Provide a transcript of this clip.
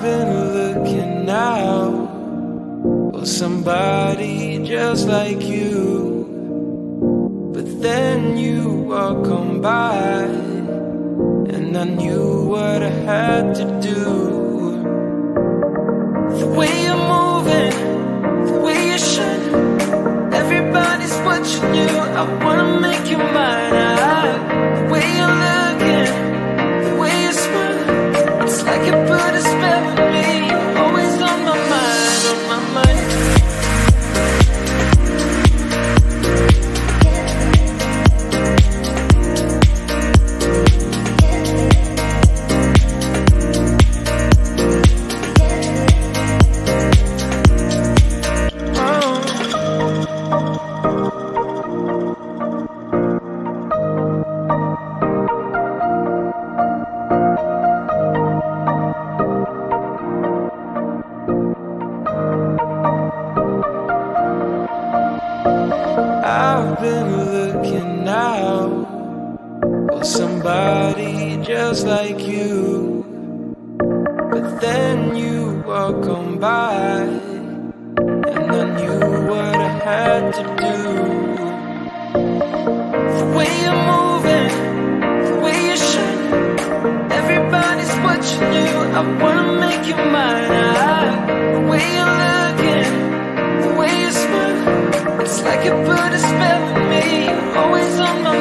been looking out for somebody just like you, but then you walk on by, and I knew what I had to do. The way you're moving, the way you shine, everybody's watching you. I wanna make you mine. The way you're looking, the way you smile, it's like you put a spell on me. You're always on my mind, on my mind. I've been looking out for somebody just like you, but then you walk on by, and I knew what I had to do. The way you're moving, the way you shine, everybody's watching you. I wanna make you mine. The way you're looking, the way you smile, it's like you put a spell on me. You're always on my